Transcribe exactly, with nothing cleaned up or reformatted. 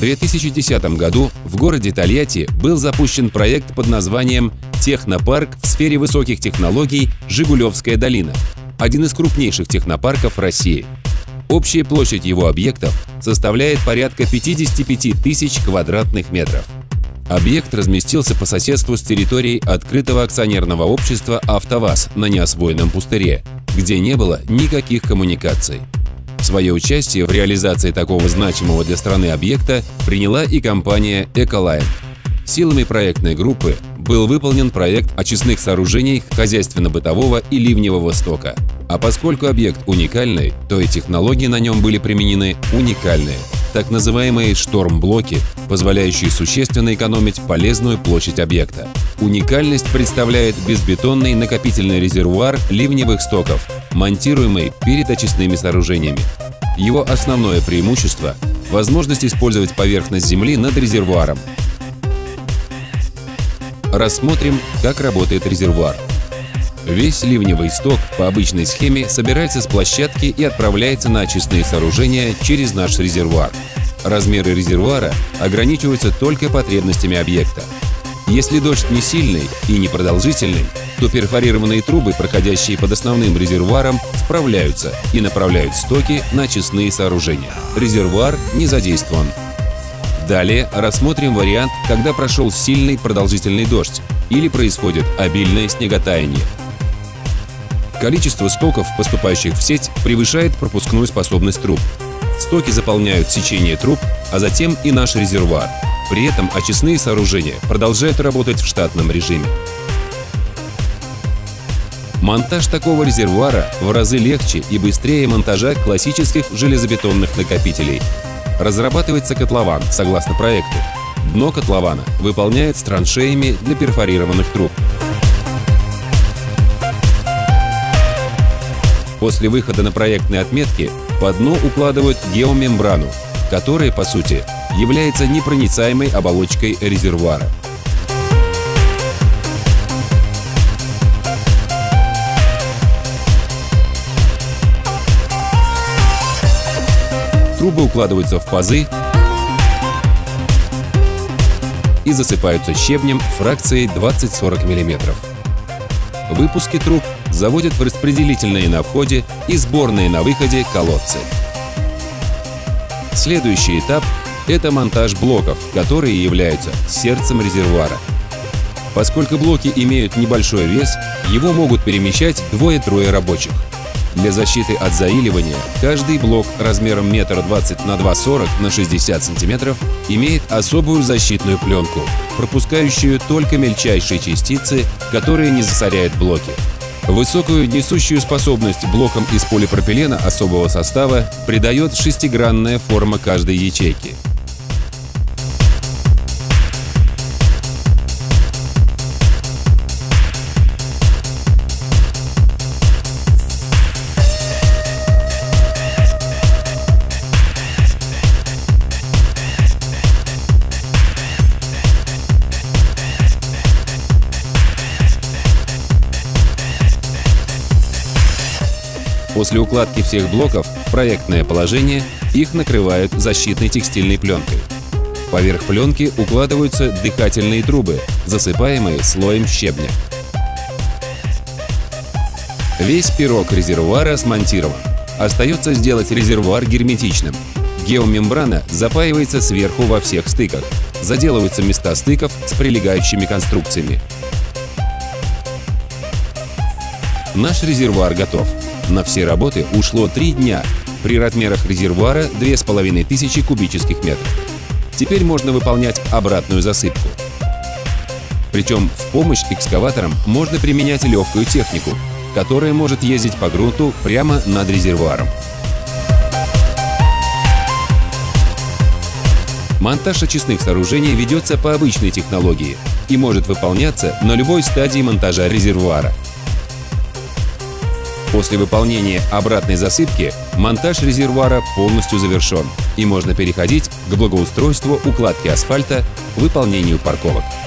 две тысячи десятом году в городе Тольятти был запущен проект под названием «Технопарк в сфере высоких технологий Жигулевская долина», один из крупнейших технопарков России. Общая площадь его объектов составляет порядка пятидесяти пяти тысяч квадратных метров. Объект разместился по соседству с территорией открытого акционерного общества «АвтоВАЗ» на неосвоенном пустыре, где не было никаких коммуникаций. Свое участие в реализации такого значимого для страны объекта приняла и компания «Эколайн». Силами проектной группы был выполнен проект очистных сооружений хозяйственно-бытового и ливневого стока. А поскольку объект уникальный, то и технологии на нем были применены уникальные. Так называемые шторм-блоки, позволяющие существенно экономить полезную площадь объекта. Уникальность представляет безбетонный накопительный резервуар ливневых стоков, монтируемый перед очистными сооружениями. Его основное преимущество – возможность использовать поверхность земли над резервуаром. Рассмотрим, как работает резервуар. Весь ливневый сток по обычной схеме собирается с площадки и отправляется на очистные сооружения через наш резервуар. Размеры резервуара ограничиваются только потребностями объекта. Если дождь не сильный и непродолжительный, то перфорированные трубы, проходящие под основным резервуаром, справляются и направляют стоки на очистные сооружения. Резервуар не задействован. Далее рассмотрим вариант, когда прошел сильный продолжительный дождь или происходит обильное снеготаяние. Количество стоков, поступающих в сеть, превышает пропускную способность труб. Стоки заполняют сечение труб, а затем и наш резервуар. При этом очистные сооружения продолжают работать в штатном режиме. Монтаж такого резервуара в разы легче и быстрее монтажа классических железобетонных накопителей. Разрабатывается котлован согласно проекту. Дно котлована выполняет с траншеями для перфорированных труб. После выхода на проектные отметки по дну укладывают геомембрану, которая, по сути, является непроницаемой оболочкой резервуара. Трубы укладываются в пазы и засыпаются щебнем фракцией двадцать-сорок миллиметров. Выпуски труб заводят в распределительные на входе и сборные на выходе колодцы. Следующий этап – это монтаж блоков, которые являются сердцем резервуара. Поскольку блоки имеют небольшой вес, его могут перемещать двое-трое рабочих. Для защиты от заиливания каждый блок размером метр двадцать на два сорок на шестьдесят сантиметров имеет особую защитную пленку, пропускающую только мельчайшие частицы, которые не засоряют блоки. Высокую несущую способность блокам из полипропилена особого состава придает шестигранная форма каждой ячейки. После укладки всех блоков в проектное положение их накрывают защитной текстильной пленкой. Поверх пленки укладываются дыхательные трубы, засыпаемые слоем щебня. Весь пирог резервуара смонтирован. Остается сделать резервуар герметичным. Геомембрана запаивается сверху во всех стыках. Заделываются места стыков с прилегающими конструкциями. Наш резервуар готов. На все работы ушло три дня, при размерах резервуара две с половиной тысячи кубических метров. Теперь можно выполнять обратную засыпку. Причем в помощь экскаваторам можно применять легкую технику, которая может ездить по грунту прямо над резервуаром. Монтаж очистных сооружений ведется по обычной технологии и может выполняться на любой стадии монтажа резервуара. После выполнения обратной засыпки монтаж резервуара полностью завершен, и можно переходить к благоустройству укладки асфальта, выполнению парковок.